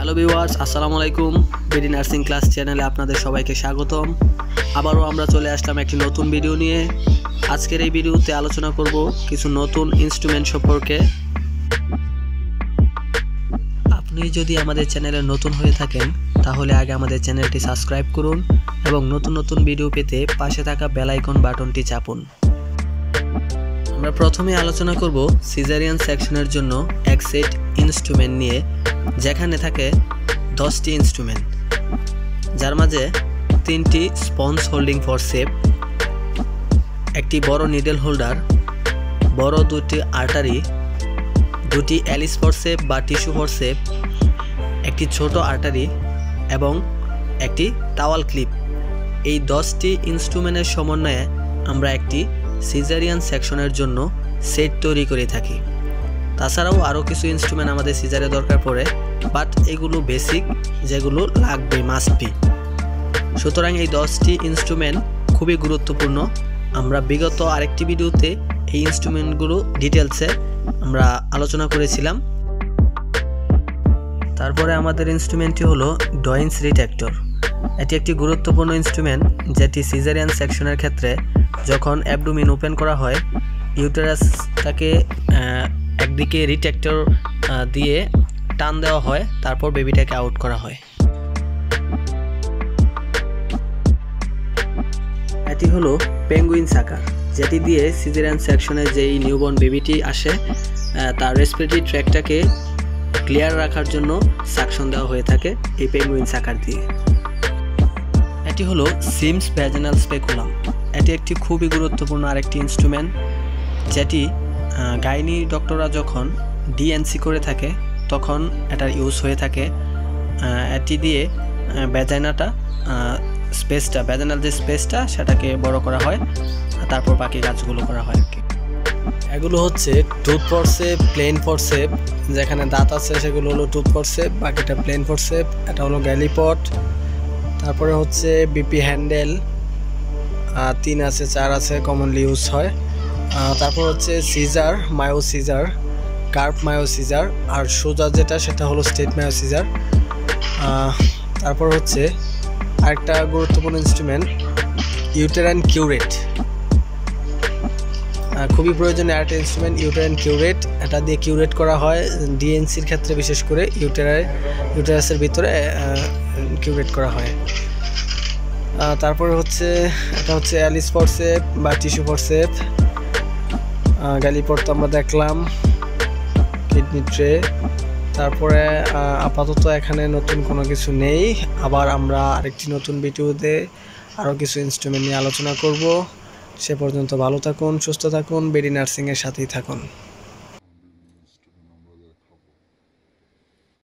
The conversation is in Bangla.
হ্যালো ভিউয়ার্স, আসসালামু আলাইকুম। বিডি নার্সিং ক্লাস চ্যানেলে আপনাদের সবাইকে স্বাগতম। আবারও আমরা চলে আসলাম একটি নতুন ভিডিও নিয়ে। আজকের এই ভিডিওতে আলোচনা করব কিছু নতুন ইনস্ট্রুমেন্ট সম্পর্কে। আপনি যদি আমাদের চ্যানেলে নতুন হয়ে থাকেন তাহলে আগে আমাদের চ্যানেলটি সাবস্ক্রাইব করুন এবং নতুন নতুন ভিডিও পেতে পাশে থাকা বেল আইকন বাটনটি চাপুন। আমরা প্রথমে আলোচনা করব সিজারিয়ান সেকশনের জন্য এক সেট ইনস্ট্রুমেন্ট নিয়ে, যেখানে থাকে 10টি ইনস্ট্রুমেন্ট, যার মাঝে 3টি স্পঞ্জ হোল্ডিং ফরসেপ, একটি বড় নিডেল হোল্ডার, বড় 2টি আর্টারি, 2টি অ্যালিস ফরসেপ বা টিস্যু ফরসেপ, একটি ছোট আর্টারি এবং একটি টাওয়াল ক্লিপ। এই 10টি ইনস্ট্রুমেন্টের সমন্বয়ে আমরা একটি সিজারিয়ান সেকশনের জন্য সেট তৈরি করে থাকি। তাছাড়াও আরও কিছু ইনস্ট্রুমেন্ট আমাদের সিজারে দরকার পড়ে, বাট এগুলো বেসিক, যেগুলো লাগবে, মাস্ট বি। সুতরাং এই 10টি ইনস্ট্রুমেন্ট খুবই গুরুত্বপূর্ণ। আমরা বিগত আরেকটি ভিডিওতে এই ইনস্ট্রুমেন্টগুলো ডিটেলসে আমরা আলোচনা করেছিলাম। তারপরে আমাদের ইনস্ট্রুমেন্টটি হলো ডয়েন্স রিট্রাক্টর। এটি একটি গুরুত্বপূর্ণ ইনস্ট্রুমেন্ট, যেটি সিজারিয়ান সেকশনের ক্ষেত্রে যখন অ্যাবডোমেন ওপেন করা হয়, ইউটেরাসটাকে একদিকে রিট্রাক্টর দিয়ে টান দেওয়া হয়, তারপর বেবিটাকে আউট করা হয়। এটি হলো পেঙ্গুইন সাকার, যেটি দিয়ে সিজারিয়ান সেকশনে যেই নিউবর্ন বেবিটি আসে তার রেসপিরেটরি ট্র্যাকটাকে ক্লিয়ার রাখার জন্য সাকশন দেওয়া হয়ে থাকে এই পেঙ্গুইন সাকার দিয়ে। এটি হলো সিমস ভ্যাজিনাল স্পেকুলাম। এটি একটি খুবই গুরুত্বপূর্ণ আরেকটি ইনস্ট্রুমেন্ট, যেটি গাইনি ডক্টররা যখন ডিএনসি করে থাকে তখন এটার ইউজ হয়ে থাকে। এটি দিয়ে ভ্যাজাইনাটা স্পেসটা, ভ্যাজিনাল যে স্পেসটা, সেটাকে বড় করা হয়, তারপর বাকি কাজগুলো করা হয় আর কি। এগুলো হচ্ছে টুথ ফরসেপ, প্লেন ফরসেপ, যেখানে দাঁত আছে সেগুলো হলো টুথ ফরসেপ, বাকিটা প্লেন ফরসেপ। এটা হলো গ্যালিপট। তারপরে হচ্ছে বিপি হ্যান্ডেল, 3 আছে, 4 আছে, কমনলি ইউজ হয়। তারপর হচ্ছে scissor, Mayo scissor, curve Mayo scissor, আর সোজা যেটা সেটা হলো স্ট্রেট মায়ো সিজার। তারপর হচ্ছে আরেকটা গুরুত্বপূর্ণ ইনস্ট্রুমেন্ট ইউটেরাইন কিউরেট, খুবই প্রয়োজনীয় আরেকটা ইনস্ট্রুমেন্ট ইউটেরাইন কিউরেট। এটা দিয়ে কিউরেট করা হয় ডিএনসির ক্ষেত্রে, বিশেষ করে ইউটেরাসের ভিতরে কিউরেট করা হয়। তারপরে হচ্ছে এটা হচ্ছে অ্যালিস ফরসেপ বা টিস্যু ফরসেপ। গ্যালিপট তো আমরা দেখলাম, কিডনি ট্রে। তারপরে আপাতত এখানে নতুন কোনো কিছু নেই। আবার আমরা আরেকটি নতুন ভিডিওতে আরও কিছু ইনস্ট্রুমেন্ট নিয়ে আলোচনা করব। সে পর্যন্ত ভালো থাকুন, সুস্থ থাকুন, বিডি নার্সিংয়ের সাথেই থাকুন।